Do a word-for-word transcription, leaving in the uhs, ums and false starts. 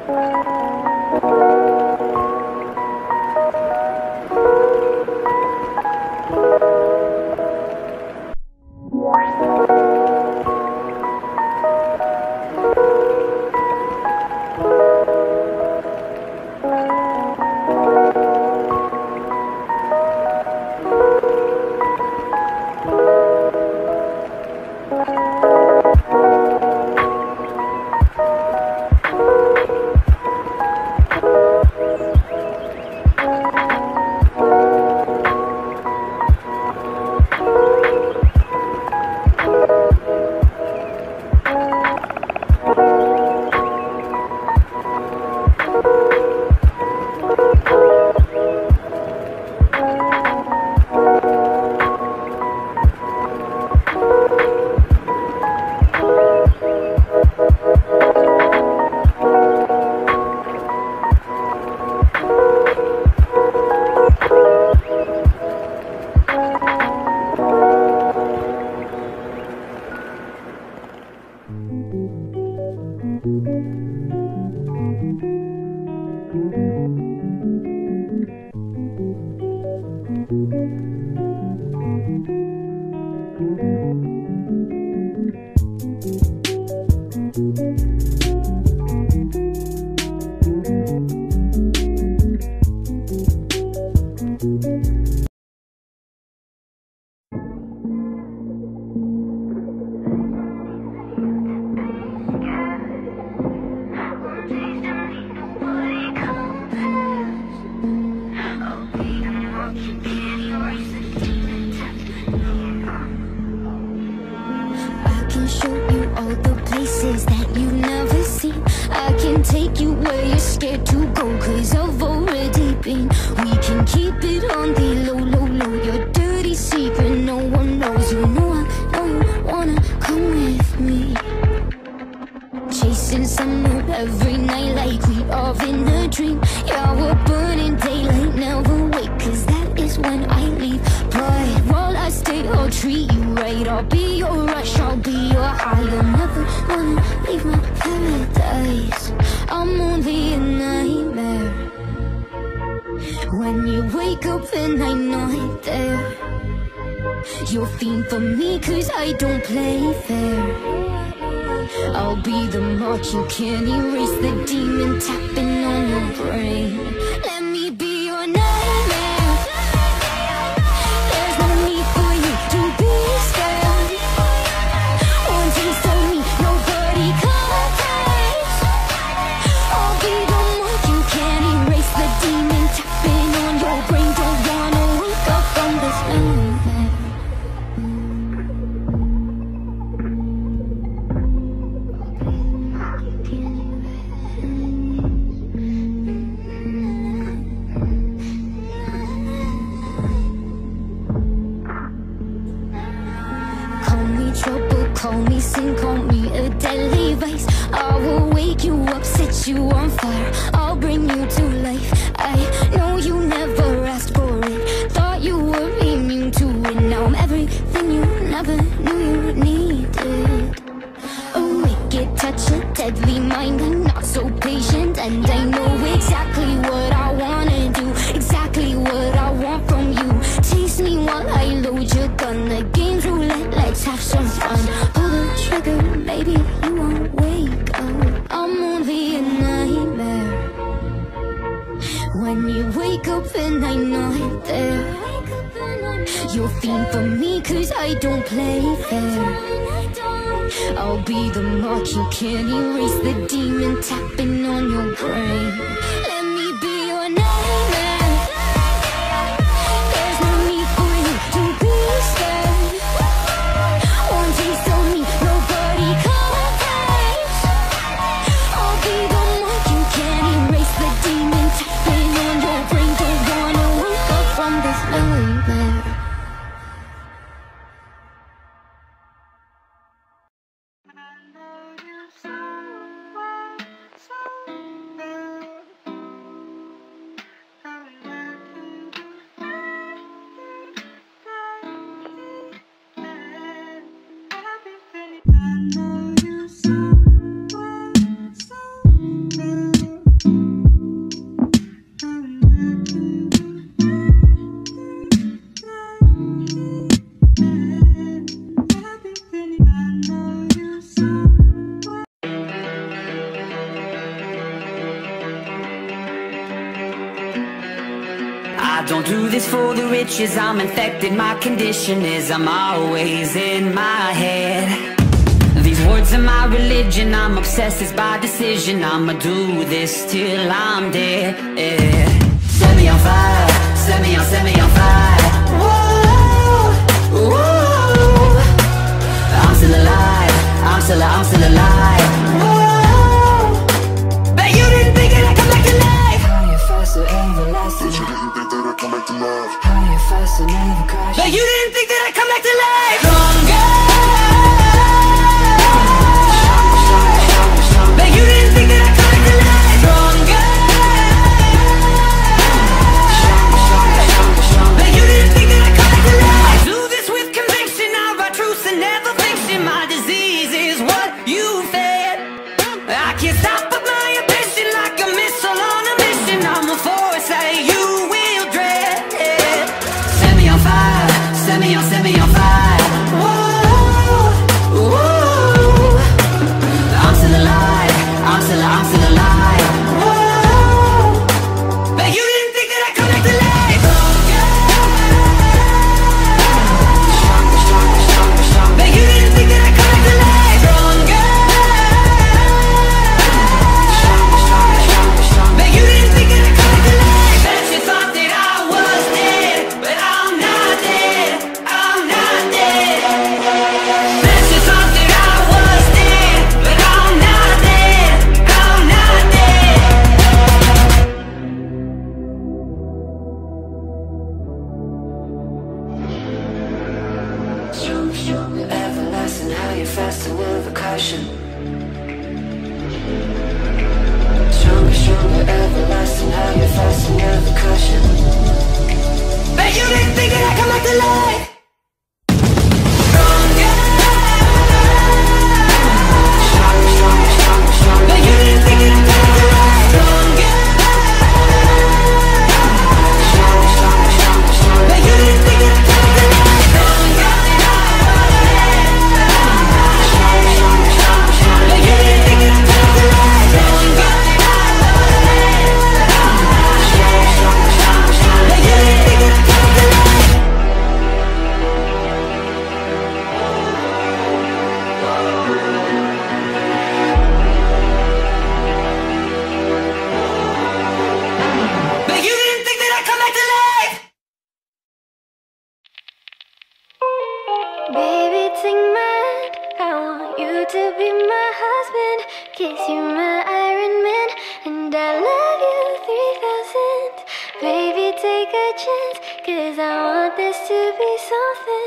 You can't erase the demon tapping on your brain. Let me be your nightmare. There's no need for you to be scared. One taste of me, nobody compares. I'll be the mark you can't erase, the demon tapping on your brain. Don't wanna wake up from this nightmare. Call me sin, call me a deadly vice. I will wake you up, set you on fire. I'll bring you to life. I know you never asked for it, thought you were immune to it. Now I'm everything you never knew you needed. A wicked touch, a deadly mind. I'm not so patient, and I know exactly what I wanna do, exactly what I want from you. Taste me while I load your gun. The game's roulette, let's have some fun. Pull the trigger, maybe you won't wake up. I'm only a nightmare. When you wake up and I'm not there, you'll fiend for me cause I don't play fair. I'll be the mark you can't erase, the demon tapping on your brain. Let me be your nightmare. There's no need for you to be scared. One taste of me, nobody compares. I'll be the mark you can't erase, the demon tapping on your brain. Don't wanna wake up from this nightmare. I know you so well, so well. don't do this for the riches, I'm infected, my condition is I'm always in my head. These words are my religion, I'm obsessed, it's by decision. I'ma do this till I'm dead, yeah. Set me on fire, set me on, set me on fire. Whoa, whoa. I'm still alive, I'm still, I'm still alive. Whoa. Bet you didn't think that I'd come back to life. Higher, faster, everlasting. Bet you didn't think that I'd come back to life. Higher, faster, never crash. Bet you didn't think that I'd come back to life. Stronger. Bet you didn't think that I'd come back to life. Stronger. Bet you didn't think that I'd come back to life. I do this with conviction, I write truths and never fiction. My disease is what you fed. I can't stop but my ambition, like a missile on a mission. I'm a force that you will dread. Set me on fire, set me on, set me on fire. Whoa, whoa. I'm still alive, I'm still, I'm still alive. Whoa. Bet you didn't think that I'd come back to life. Stronger, stronger, stronger, stronger. Bet you didn't think that I'd come back to life. Stronger. Stronger, stronger, stronger, stronger. Bet you didn't think that I'd come back to life. Bet you thought that I was dead, but I'm not dead, I'm not dead. Bet you thought that I was dead, but I'm not dead, I'm not dead. Strong, strong, everlasting, higher, faster, never caution. Stronger, stronger, everlasting, higher, faster, never caution. Bet you didn't think that I'd come back to life. Stronger. Stronger, stronger, stronger, stronger. Bet you didn't think that I'd come back to life. Stronger. Stronger, stronger, stronger, stronger. Bet you didn't think that I'd come back to life. Stronger. Stronger, stronger, stronger, stronger. Bet you didn't think that I'd come back to life. Stronger. Stronger, stronger, stronger, stronger. Bet you didn't think that I'd come back to life. But you didn't think that I'd come back to life. Baby, take my hand, I want you to be my husband. Kiss you, my Iron Man, and I love you three thousand. Baby, take a chance, cause I want this to be something.